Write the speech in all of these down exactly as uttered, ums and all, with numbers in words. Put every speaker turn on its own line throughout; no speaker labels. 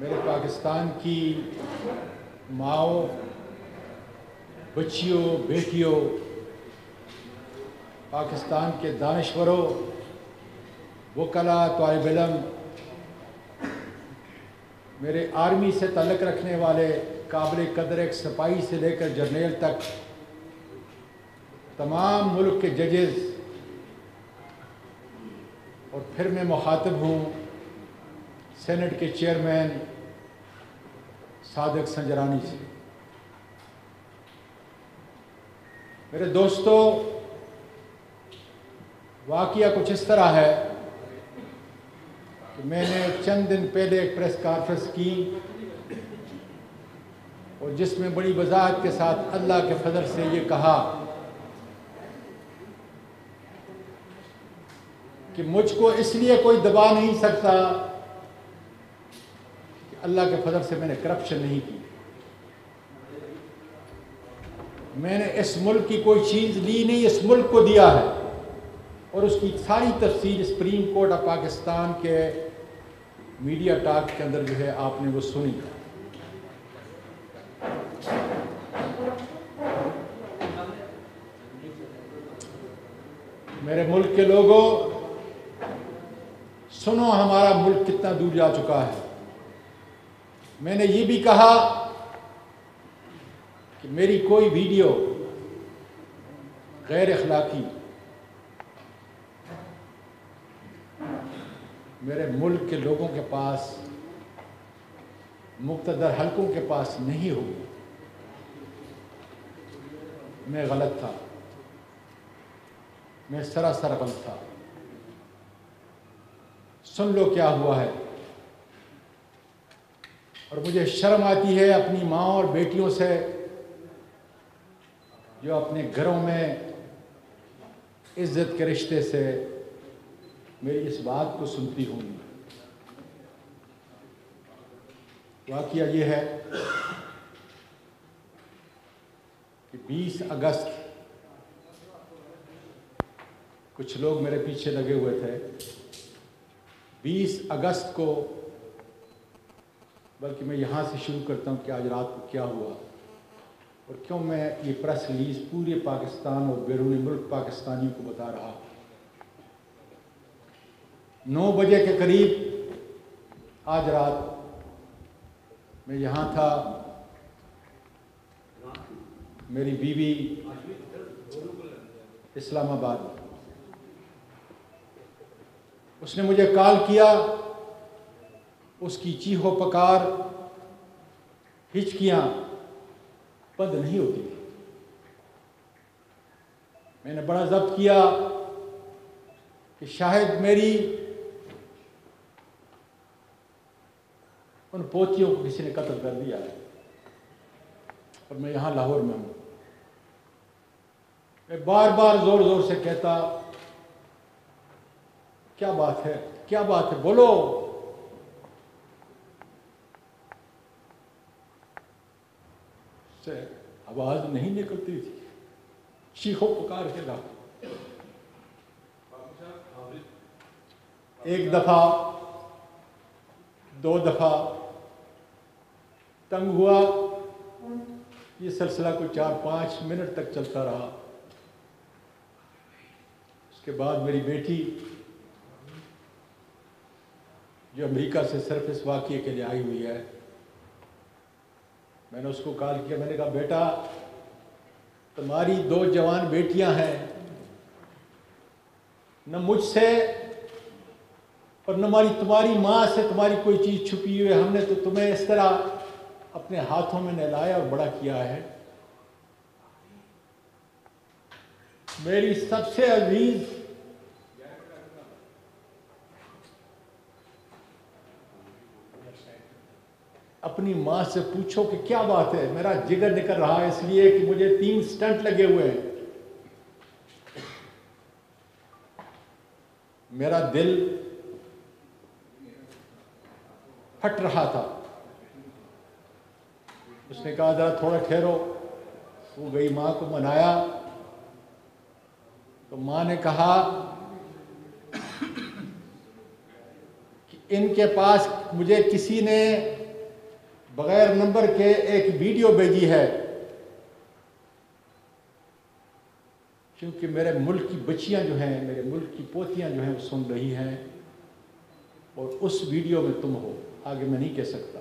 मेरे पाकिस्तान की माओ, बच्चियों, बेटियों, पाकिस्तान के दानश्वरों, वकला, तालिब इल्म, मेरे आर्मी से ताल्लुक़ रखने वाले काबिल कदर एक सिपाही से लेकर जर्नल तक तमाम मुल्क के जजेस, और फिर मैं मुखातिब हूँ सेनेट के चेयरमैन सादिक संजरानी से। मेरे दोस्तों, वाक़या कुछ इस तरह है कि मैंने चंद दिन पहले एक प्रेस कॉन्फ्रेंस की और जिसमें बड़ी वजाहत के साथ अल्लाह के फजल से ये कहा कि मुझको इसलिए कोई दबा नहीं सकता कि अल्लाह के फजल से मैंने करप्शन नहीं की। मैंने इस मुल्क की कोई चीज़ ली नहीं, इस मुल्क को दिया है और उसकी सारी तफसील सुप्रीम कोर्ट ऑफ पाकिस्तान के मीडिया टॉक के अंदर जो है आपने वो सुनी। मेरे मुल्क के लोगों, सुनो हमारा मुल्क कितना दूर जा चुका है। मैंने ये भी कहा कि मेरी कोई वीडियो गैर अखलाकी मेरे मुल्क के लोगों के पास, मुक़्तदर हलकों के पास नहीं होगी। मैं गलत था, मैं सरासर गलत था। सुन लो क्या हुआ है। और मुझे शर्म आती है अपनी माँ और बेटियों से जो अपने घरों में इज्जत के रिश्ते से मेरी इस बात को सुनती होंगी। वाक़या ये है कि बीस अगस्त कुछ लोग मेरे पीछे लगे हुए थे। बीस अगस्त को, बल्कि मैं यहाँ से शुरू करता हूँ कि आज रात को क्या हुआ और क्यों मैं ये प्रेस रिलीज़ पूरे पाकिस्तान और बैरून मुल्क पाकिस्तानियों को बता रहा हूँ। नौ बजे के करीब आज रात मैं यहाँ था। मेरी बीवी इस्लामाबाद में, उसने मुझे कॉल किया। उसकी चीखो पकार, हिचकियाँ बंद नहीं होती थी। मैंने बड़ा जब्त किया कि शायद मेरी उन पोतियों को किसी ने कत्ल कर दिया है और मैं यहाँ लाहौर में हूँ। मैं बार बार जोर जोर से कहता, क्या बात है, क्या बात है, बोलो। से आवाज नहीं निकलती थी, चीखो पुकार के रहा। एक दफा, दो दफा तंग हुआ। ये सिलसिला कोई चार पाँच मिनट तक चलता रहा। उसके बाद मेरी बेटी जो अमेरिका से सिर्फ इस वाक़ये के लिए आई हुई है, मैंने उसको कॉल किया। मैंने कहा, बेटा तुम्हारी दो जवान बेटियां हैं, न मुझसे और न हमारी तुम्हारी माँ से तुम्हारी कोई चीज़ छुपी हुई है। हमने तो तुम्हें इस तरह अपने हाथों में नहलाया और बड़ा किया है। मेरी सबसे अजीज अपनी माँ से पूछो कि क्या बात है। मेरा जिगर निकल रहा है इसलिए कि मुझे तीन स्टंट लगे हुए हैं। मेरा दिल फट रहा था। उसने कहा, जरा थोड़ा ठहरो। वो गई, माँ को मनाया तो माँ ने कहा कि इनके पास मुझे किसी ने बगैर नंबर के एक वीडियो भेजी है, क्योंकि मेरे मुल्क की बच्चियां जो हैं, मेरे मुल्क की पोतियां जो हैं वो सुन रही हैं, और उस वीडियो में तुम हो। आगे मैं नहीं कह सकता।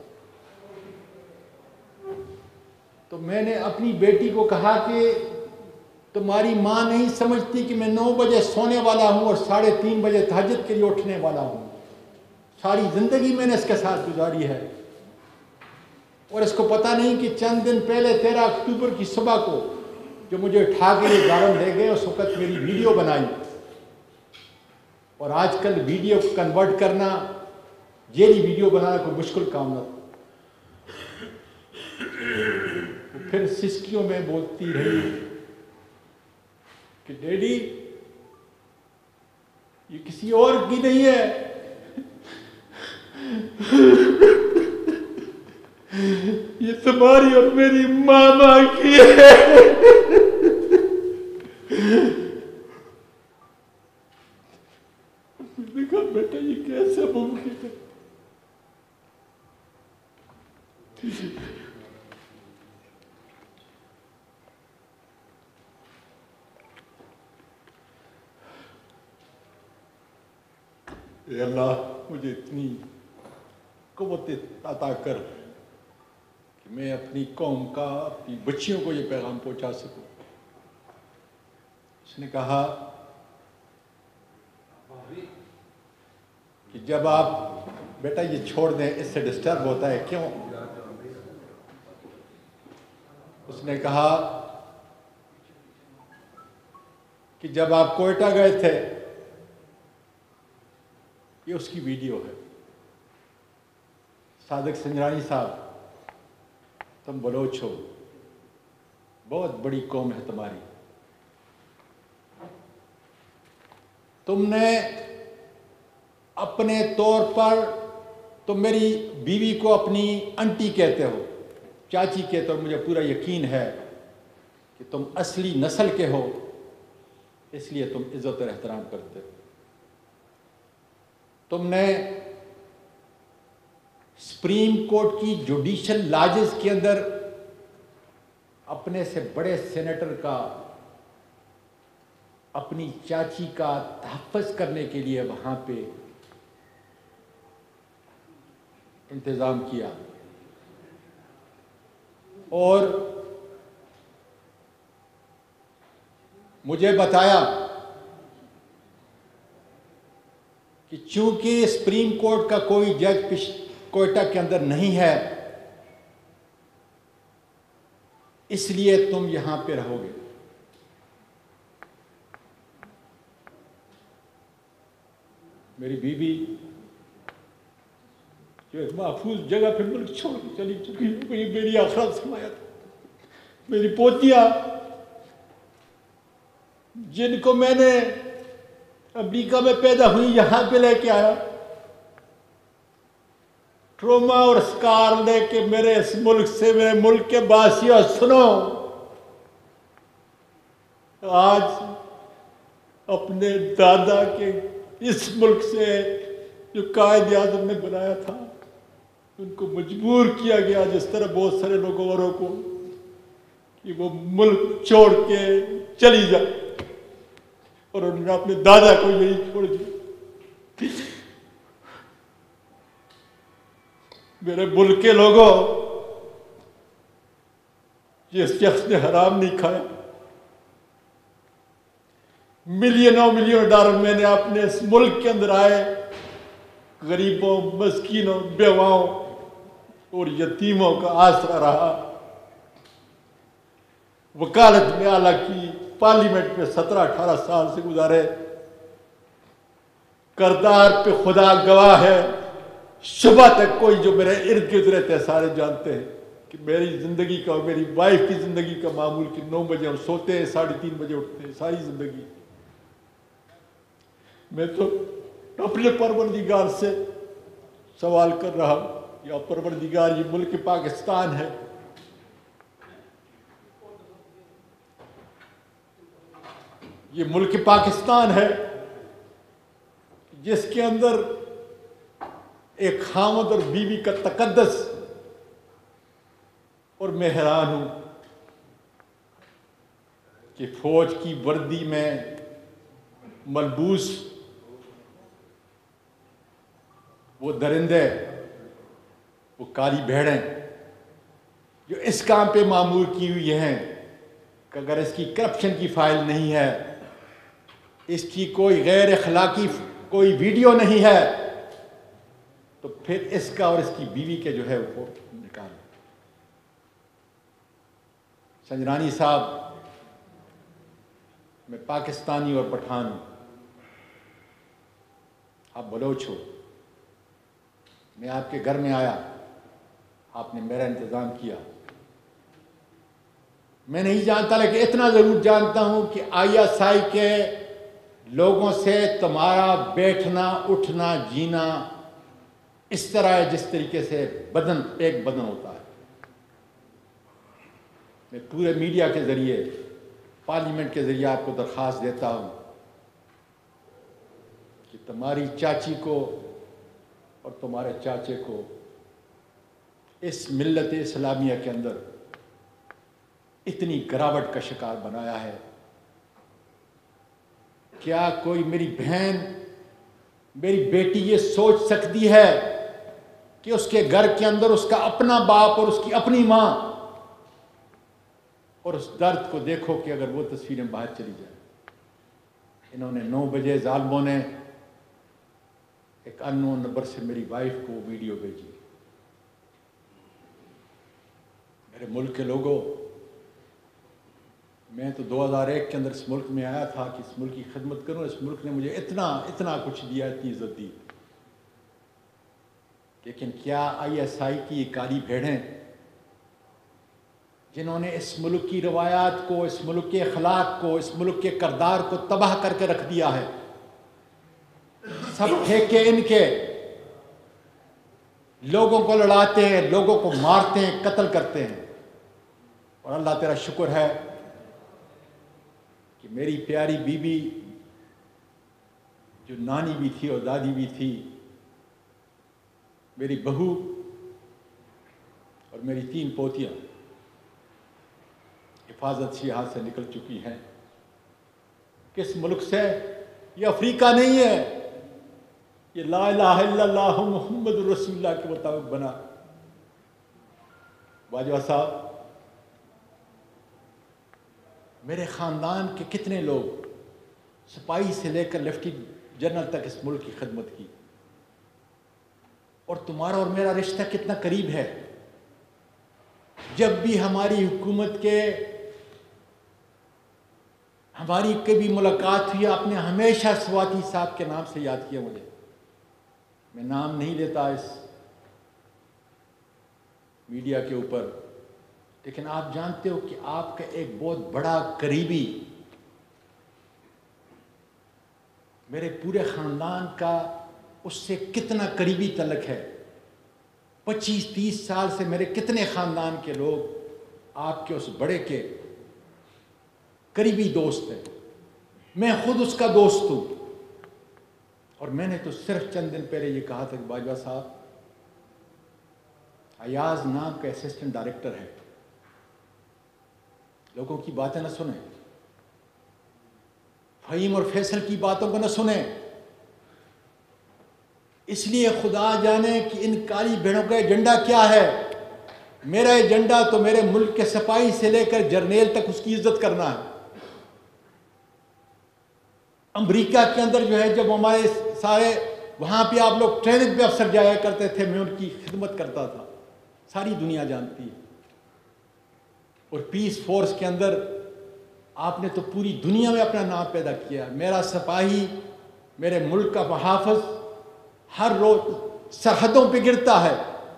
तो मैंने अपनी बेटी को कहा कि तुम्हारी माँ नहीं समझती कि मैं नौ बजे सोने वाला हूँ और साढ़े तीन बजे तहज्जुद के लिए उठने वाला हूँ। सारी ज़िंदगी मैंने इसके साथ गुजारी है, और इसको पता नहीं कि चंद दिन पहले तेरह अक्टूबर की सुबह को जो मुझे उठा के ये गार्डन ले गए, उस वक्त मेरी वीडियो बनाई। और आजकल वीडियो को कन्वर्ट करना, जेली वीडियो बनाना कोई मुश्किल काम न। फिर सिसकियों में बोलती रही कि डैडी ये किसी और की नहीं है, ये तुम्हारी और मेरी मामा की है। मैंने कहा बेटा ये कैसे मुमकिन है? अल्लाह मुझे इतनी क़ुव्वत अता कर कि मैं अपनी कौम का, अपनी बच्चियों को ये पैगाम पहुंचा सकूं। उसने कहा कि जब आप बेटा ये छोड़ दें, इससे डिस्टर्ब होता है क्यों? उसने कहा कि जब आप कोयटा गए थे, ये उसकी वीडियो है। सादिक संजरानी साहब, तुम बलोच हो, बहुत बड़ी कौम है तुम्हारी। तुमने अपने तौर पर, तुम मेरी बीवी को अपनी आंटी कहते हो, चाची कहते हो। मुझे पूरा यकीन है कि तुम असली नस्ल के हो, इसलिए तुम इज्जत और एहतराम करते हो। तुमने सुप्रीम कोर्ट की जुडिशल लॉजेस के अंदर अपने से बड़े सेनेटर का, अपनी चाची का तहफ़्फ़ुज़ करने के लिए वहां पे इंतज़ाम किया, और मुझे बताया कि चूंकि सुप्रीम कोर्ट का कोई जज कोयटा के अंदर नहीं है, इसलिए तुम यहां पे रहोगे। मेरी बीवी जो एक महफूज जगह पे मुल्क छोड़ के चली चुकी है, ये मेरी आखिरत समाया था। मेरी पोतियां जिनको मैंने अमेरिका में पैदा हुई यहां पे लेके आया, ट्रोमा और स्कार लेके मेरे इस मुल्क से, मेरे मुल्क के वासियों सुनो, आज अपने दादा के इस मुल्क से जो कायद आज़म ने बनाया था, उनको मजबूर किया गया, जिस तरह बहुत सारे लोगों औरों को, कि वो मुल्क छोड़ के चली जाए, और उन्होंने अपने दादा को यही छोड़ दिया। मेरे मुल्क के लोगों, जिस शख्स ने हराम नहीं खाया, मिलियनों मिलियन डॉलर मैंने अपने इस मुल्क के अंदर आए गरीबों, मस्कीनों, बेवाओं और यतीमों का आसरा रहा। वकालत में आला की, पार्लियामेंट में सत्रह अठारह साल से गुजारे। करदार पे खुदा गवाह है, सुबह तक कोई जो मेरे इर्द गिर्द रहते हैं सारे जानते हैं कि मेरी जिंदगी का और मेरी वाइफ की जिंदगी का मामूल कि नौ बजे हम सोते हैं, साढ़े तीन बजे उठते हैं, सारी जिंदगी। मैं तो अपने परवरदिगार से सवाल कर रहा हूं, या परवरदिगार, ये मुल्क पाकिस्तान है, ये मुल्क पाकिस्तान है जिसके अंदर एक खामद और बीवी का तकद्दस और मैं हैरान हूं कि फौज की वर्दी में मलबूस वो दरिंदे, वो काली भेड़ें जो इस काम पे मामूर की हुई हैं कि अगर इसकी करप्शन की फाइल नहीं है, इसकी कोई गैर अखलाकी कोई वीडियो नहीं है, तो फिर इसका और इसकी बीवी के जो है वो निकाल। संजरानी साहब, मैं पाकिस्तानी और पठान हूं, आप बलोच हो। मैं आपके घर में आया, आपने मेरा इंतज़ाम किया। मैं नहीं जानता, लेकिन इतना ज़रूर जानता हूं कि आई एस आई के लोगों से तुम्हारा बैठना, उठना, जीना इस तरह है जिस तरीके से बदन एक बदन होता है। मैं पूरे मीडिया के ज़रिए, पार्लियामेंट के ज़रिए आपको दरख्वास्त देता हूं कि तुम्हारी चाची को और तुम्हारे चाचे को इस मिल्लत इस्लामिया के अंदर इतनी गिरावट का शिकार बनाया है। क्या कोई मेरी बहन, मेरी बेटी ये सोच सकती है कि उसके घर के अंदर उसका अपना बाप और उसकी अपनी मां, और उस दर्द को देखो कि अगर वो तस्वीरें बाहर चली जाए। इन्होंने नौ बजे जालिमों ने एक अननोन नंबर से मेरी वाइफ को वीडियो भेजी। मेरे मुल्क के लोगों, मैं तो दो हज़ार एक के अंदर इस मुल्क में आया था कि इस मुल्क की खिदमत करूं। इस मुल्क ने मुझे इतना इतना कुछ दिया, इतनी इज्जत दी, लेकिन क्या आई एस आई की ये काली भेड़ें जिन्होंने इस मुल्क की रवायात को, इस मुल्क के अखलाक को, इस मुल्क के करदार को तबाह करके रख दिया है, सब ठेके इनके, लोगों को लड़ाते हैं, लोगों को मारते हैं, कत्ल करते हैं। और अल्लाह तेरा शुक्र है कि मेरी प्यारी बीबी जो नानी भी थी और दादी भी थी, मेरी बहू और मेरी तीन पोतियां हिफाजत से यहाँ से निकल चुकी हैं। किस मुल्क से? ये अफ्रीका नहीं है, ये ला इलाहा इल्लल्लाह मुहम्मद रसूलुल्लाह के मुताबिक बना। बाजवा साहब, मेरे ख़ानदान के कितने लोग सिपाही से लेकर लेफ्टिनेंट जनरल तक इस मुल्क की खिदमत की, और तुम्हारा और मेरा रिश्ता कितना करीब है। जब भी हमारी हुकूमत के हमारी कभी मुलाकात हुई, आपने हमेशा स्वाति साहब के नाम से याद किया मुझे। मैं नाम नहीं लेता इस मीडिया के ऊपर, लेकिन आप जानते हो कि आपका एक बहुत बड़ा करीबी मेरे पूरे ख़ानदान का उससे कितना करीबी तल्लुक़ है। पच्चीस तीस साल से मेरे कितने ख़ानदान के लोग आपके उस बड़े के करीबी दोस्त हैं। मैं खुद उसका दोस्त हूँ। और मैंने तो सिर्फ चंद दिन पहले ये कहा था कि बाजवा साहब, अयाज नाम का असिस्टेंट डायरेक्टर है, लोगों की बातें न सुने, फ़हीम और फैसल की बातों को न सुने। इसलिए खुदा जाने कि इन काली भेड़ों का एजेंडा क्या है। मेरा एजेंडा तो मेरे मुल्क के सिपाही से लेकर जर्नेल तक उसकी इज्जत करना है। अमेरिका के अंदर जो है, जब हमारे सारे वहाँ पे आप लोग ट्रेनिंग पे अफसर जाया करते थे, मैं उनकी खिदमत करता था, सारी दुनिया जानती है। और पीस फोर्स के अंदर आपने तो पूरी दुनिया में अपना नाम पैदा किया। मेरा सिपाही, मेरे मुल्क का मुहाफ़िज़ हर रोज सरहदों पे गिरता है,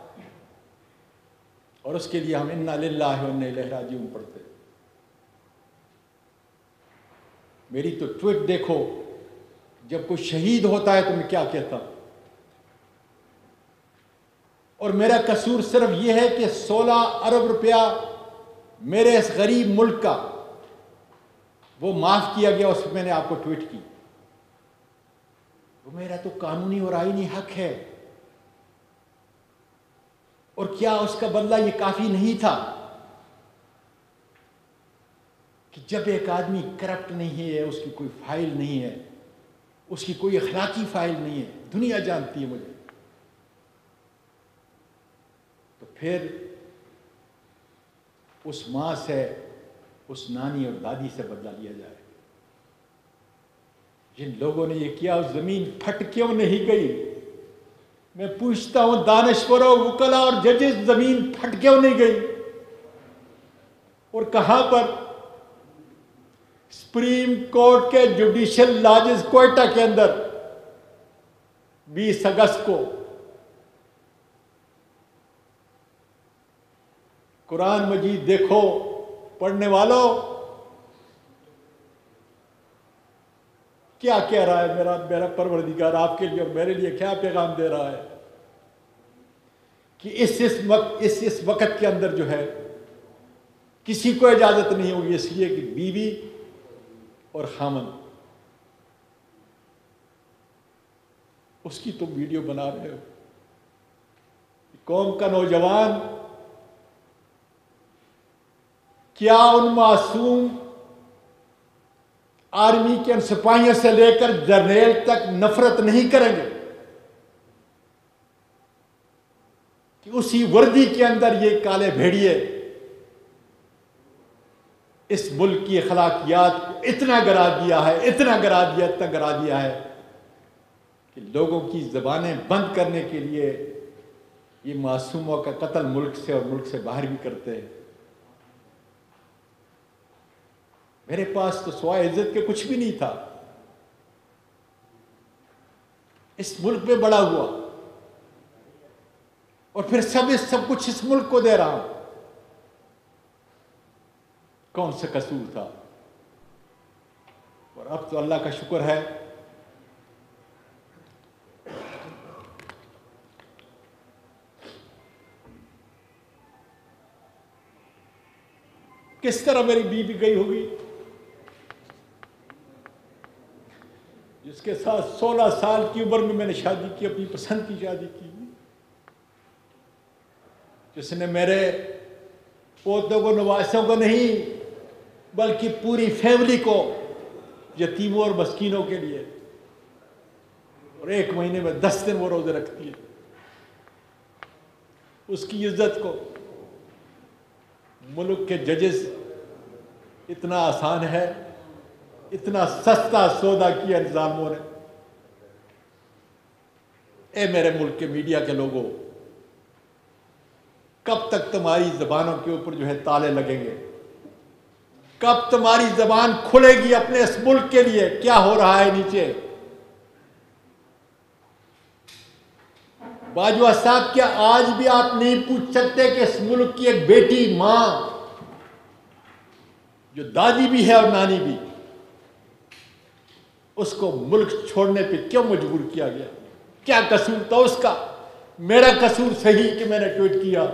और उसके लिए हम इन्ना लिल्लाहि व इन्ना इलैहि राजिऊन पढ़ते। मेरी तो ट्वीट देखो, जब कोई शहीद होता है तो मैं क्या कहता हूं। और मेरा कसूर सिर्फ यह है कि सोलह अरब रुपया मेरे इस गरीब मुल्क का वो माफ किया गया, उसमें मैंने आपको ट्वीट की। वो मेरा तो कानूनी और आईनी हक है। और क्या उसका बदला ये काफी नहीं था? कि जब एक आदमी करप्ट नहीं है, उसकी कोई फाइल नहीं है, उसकी कोई अखलाकी फाइल नहीं है, दुनिया जानती है मुझे, तो फिर उस माँ से, उस नानी और दादी से बदला लिया जाए। जिन लोगों ने ये किया, उस जमीन फट क्यों नहीं गई? मैं पूछता हूं दानश्वरों, वकला और जजेस, जमीन फट क्यों नहीं गई? और कहां पर? सुप्रीम कोर्ट के जुडिशियल लॉजेस कोयटा के अंदर बीस अगस्त को कुरान मजीद देखो पढ़ने वालों, क्या कह रहा है मेरा मेरा परवरदिगार आपके लिए और मेरे लिए, क्या पैगाम दे रहा है कि इस इस वक्त इस इस वक्त के अंदर जो है किसी को इजाजत नहीं होगी, इसलिए कि बीवी और खामन, उसकी तुम वीडियो बना रहे हो। कौम का नौजवान क्या उन मासूम आर्मी के सिपाहियों से लेकर जर्नल तक नफरत नहीं करेंगे कि उसी वर्दी के अंदर ये काले भेड़िए इस मुल्क की अखलाकियात को इतना गिरा दिया है, इतना गिरा दिया, इतना गिरा दिया है कि लोगों की जबानें बंद करने के लिए ये मासूमों का कत्ल मुल्क से और मुल्क से बाहर भी करते हैं। मेरे पास तो सवाए इज्जत के कुछ भी नहीं था, इस मुल्क में बड़ा हुआ और फिर सब इस सब कुछ इस मुल्क को दे रहा हूं। कौन सा कसूर था? और अब तो अल्लाह का शुक्र है किस तरह मेरी बीवी गई होगी, जिसके साथ सोलह साल की उम्र में मैंने शादी की, अपनी पसंद की शादी की, जिसने मेरे पोतों को, नवासों को नहीं बल्कि पूरी फैमिली को, यतीमों और मस्कीनों के लिए, और एक महीने में दस दिन वो रोजे रखती है, उसकी इज्जत को मुल्क के जजेस इतना आसान है, इतना सस्ता सौदा किया निजामों ने। ए मेरे मुल्क के मीडिया के लोगों, कब तक तुम्हारी जबानों के ऊपर जो है ताले लगेंगे? कब तुम्हारी जबान खुलेगी अपने इस मुल्क के लिए? क्या हो रहा है नीचे? बाजवा साहब, क्या आज भी आप नहीं पूछ सकते कि इस मुल्क की एक बेटी, मां, जो दादी भी है और नानी भी, उसको मुल्क छोड़ने पे क्यों मजबूर किया गया? क्या कसूर था उसका? मेरा कसूर सही कि मैंने ट्वीट किया,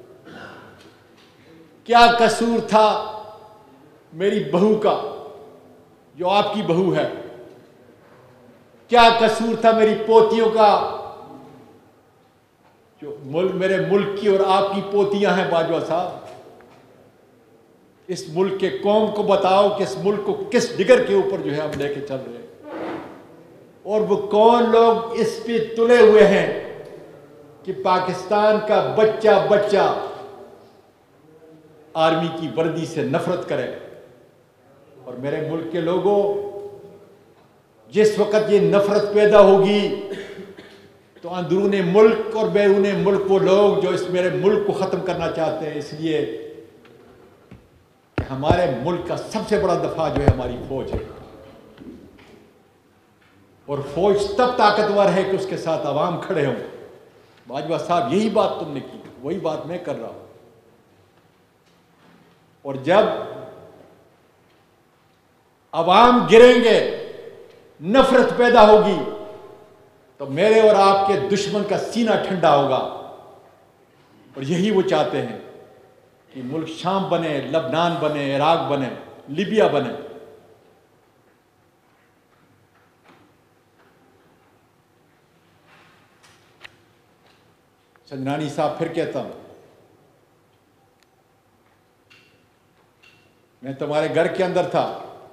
क्या कसूर था मेरी बहू का, जो आपकी बहू है? क्या कसूर था मेरी पोतियों का, जो मुल्क, मेरे मुल्क की और आपकी पोतियां हैं? बाजवा साहब, इस मुल्क के कौम को बताओ कि इस मुल्क को किस डिगर के ऊपर जो है हम लेके चल रहे हैं, और वो कौन लोग इस पे तुले हुए हैं कि पाकिस्तान का बच्चा बच्चा आर्मी की वर्दी से नफरत करे। और मेरे मुल्क के लोगों, जिस वक्त ये नफरत पैदा होगी तो अंदरूने मुल्क और बैरूने मुल्क वो लोग जो इस मेरे मुल्क को ख़त्म करना चाहते हैं, इसलिए हमारे मुल्क का सबसे बड़ा दफा जो है हमारी फौज है, और फौज तब ताकतवर है कि उसके साथ अवाम खड़े हों। बाजवा साहब, यही बात तुमने की, वही बात मैं कर रहा हूं। और जब अवाम गिरेंगे, नफरत पैदा होगी, तो मेरे और आपके दुश्मन का सीना ठंडा होगा। और यही वो चाहते हैं कि मुल्क शाम बने, लबनान बने, इराक बने, लीबिया बने। चंद्रानी साहब, फिर कहता हूं, मैं तुम्हारे घर के अंदर था,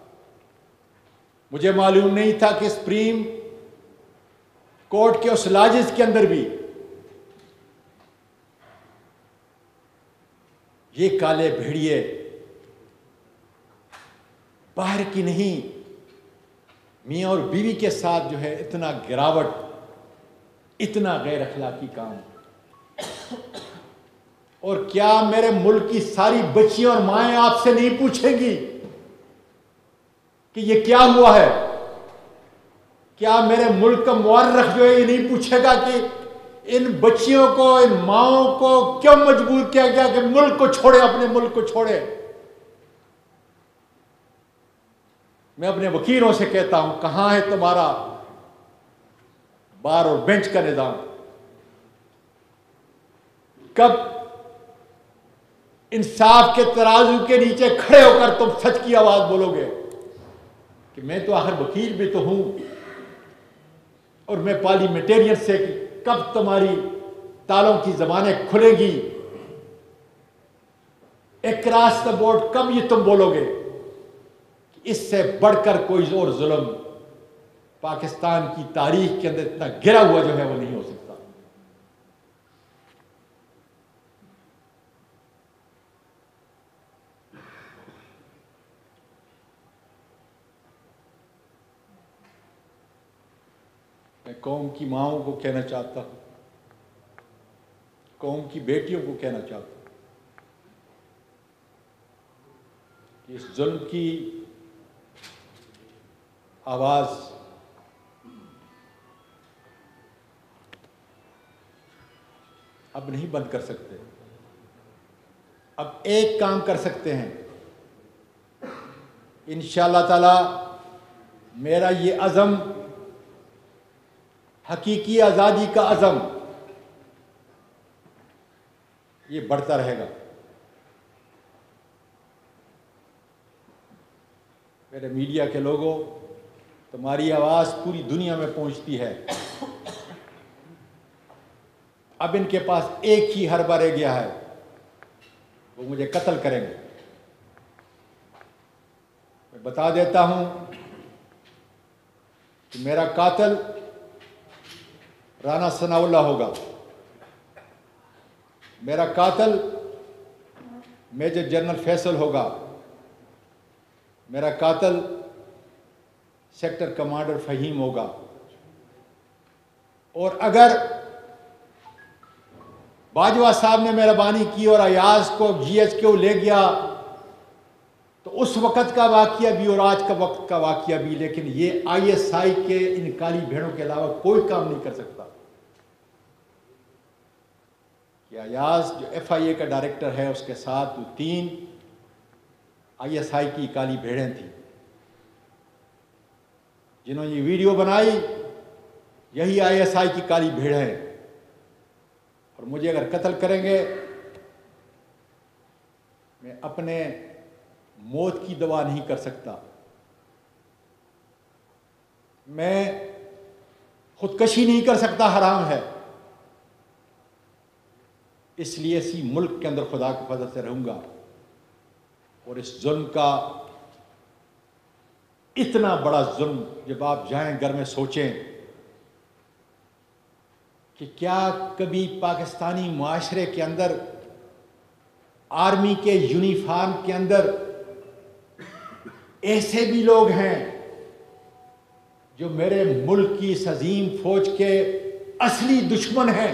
मुझे मालूम नहीं था कि सुप्रीम कोर्ट के उस लाजिज के अंदर भी ये काले भेड़िए बाहर की नहीं, मियाँ और बीवी के साथ जो है इतना गिरावट, इतना गैर अखलाकी काम। और क्या मेरे मुल्क की सारी बच्चियां और माएँ आपसे नहीं पूछेंगी कि ये क्या हुआ है? क्या मेरे मुल्क का मुअर्रिख जो है ये नहीं पूछेगा कि इन बच्चियों को, इन माओं को क्यों मजबूर किया गया कि मुल्क को छोड़े, अपने मुल्क को छोड़े? मैं अपने वकीलों से कहता हूं, कहां है तुम्हारा बार और बेंच का निजाम? कब इंसाफ के तराजू के नीचे खड़े होकर तुम सच की आवाज बोलोगे कि मैं तो आखिर वकील भी तो हूं और मैं पार्लियामेंटेरियन से, कब तुम्हारी तालों की जबानें खुलेगी? अक्रॉस द बोर्ड कब ये तुम बोलोगे? इससे बढ़कर कोई और जुल्म पाकिस्तान की तारीख के अंदर इतना गिरा हुआ जो है वो नहीं हो सकता। मैं कौम की माओं को कहना चाहता हूं, कौम की बेटियों को कहना चाहता हूं कि इस जुल्म की आवाज अब नहीं बंद कर सकते। अब एक काम कर सकते हैं, इंशाअल्लाह ताला मेरा ये अज़म, हकीकी आज़ादी का अज़म, ये बढ़ता रहेगा। मेरे मीडिया के लोगों, तुम्हारी आवाज़ पूरी दुनिया में पहुंचती है। अब इनके पास एक ही हरबा रह गया है, वो मुझे कत्ल करेंगे। मैं बता देता हूं कि मेरा कातिल राना सनाउल्लाह होगा, मेरा कातिल मेजर जनरल फैसल होगा, मेरा कातिल सेक्टर कमांडर फहीम होगा। और अगर बाजवा साहब ने मेहरबानी की और अयाज को जी एच क्यू ले गया तो उस वक़्त का वाक़या भी और आज का वक्त का वाक़या भी, लेकिन ये आई एस आई के इन काली भेड़ों के अलावा कोई काम नहीं कर सकता। कि अयाज जो एफ आई ए का डायरेक्टर है, उसके साथ तीन आई एस आई की काली भेड़ें थी जिन्होंने ये वीडियो बनाई, यही आई एस आई की काली भेड़ है। और मुझे अगर कत्ल करेंगे, मैं अपने मौत की दवा नहीं कर सकता, मैं खुदकशी नहीं कर सकता, हराम है। इसलिए इसी मुल्क के अंदर खुदा के फजल से रहूंगा और इस जुल्म का, इतना बड़ा जुल्म, जब आप जाएं घर में सोचें कि क्या कभी पाकिस्तानी मुआशरे के अंदर आर्मी के यूनिफॉर्म के अंदर ऐसे भी लोग हैं जो मेरे मुल्क की इस अजीम फौज के असली दुश्मन हैं?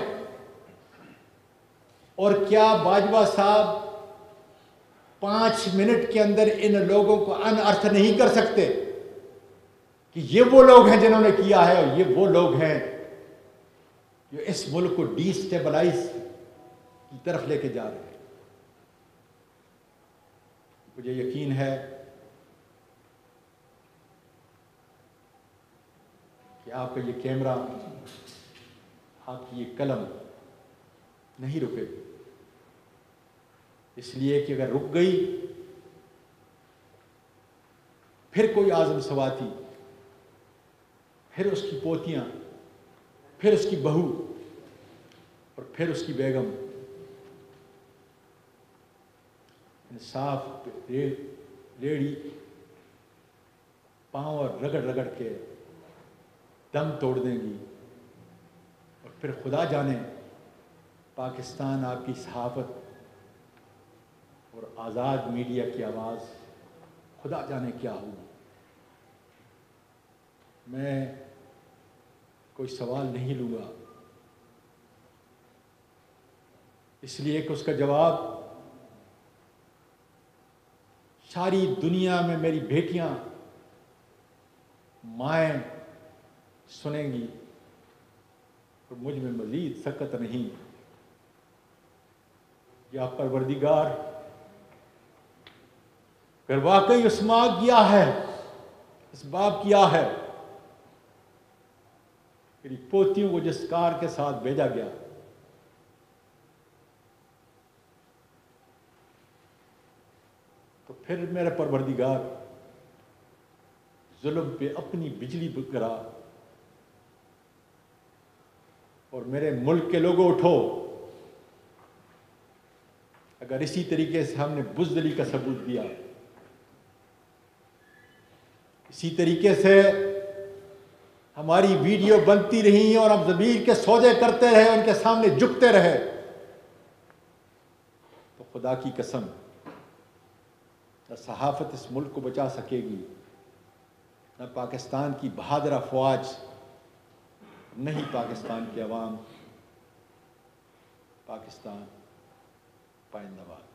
और क्या बाजवा साहब पांच मिनट के अंदर इन लोगों को अनअर्थ नहीं कर सकते कि ये वो लोग हैं जिन्होंने किया है और ये वो लोग हैं जो इस मुल्क को डिस्टेबलाइज की तरफ लेके जा रहे हैं? मुझे यकीन है कि आपका ये कैमरा, आपकी ये कलम नहीं रुकेगी, इसलिए कि अगर रुक गई फिर कोई आज़म सवाती, फिर उसकी पोतियां, फिर उसकी बहू और फिर उसकी बेगम इंसाफ लेडी पाँव और रगड़ रगड़ के दम तोड़ देंगी, और फिर खुदा जाने पाकिस्तान आपकी सहाफ़त और आज़ाद मीडिया की आवाज़ खुदा जाने क्या होगी। मैं कोई सवाल नहीं लूँगा, इसलिए कि उसका जवाब सारी दुनिया में मेरी बेटियां माएँ सुनेंगी, और मुझ में मज़ीद सकत नहीं। या परवरदिगार अगर वाकई उस्मा किया है, इस बाप किया है, मेरी पोतियों को जिस कार के साथ भेजा गया, तो फिर मेरे परवरदिगार जुल्म पे अपनी बिजली गिरा, और मेरे मुल्क के लोगों उठो। अगर इसी तरीके से हमने बुज़दिली का सबूत दिया, इसी तरीके से हमारी वीडियो बनती रही और हम ज़मीर के सौदे करते रहे, उनके सामने झुकते रहे, तो खुदा की कसम न सहाफ़त इस मुल्क को बचा सकेगी, न पाकिस्तान की बहादुर अफवाज, न ही पाकिस्तान के अवाम। पाकिस्तान पाइंदाबाद।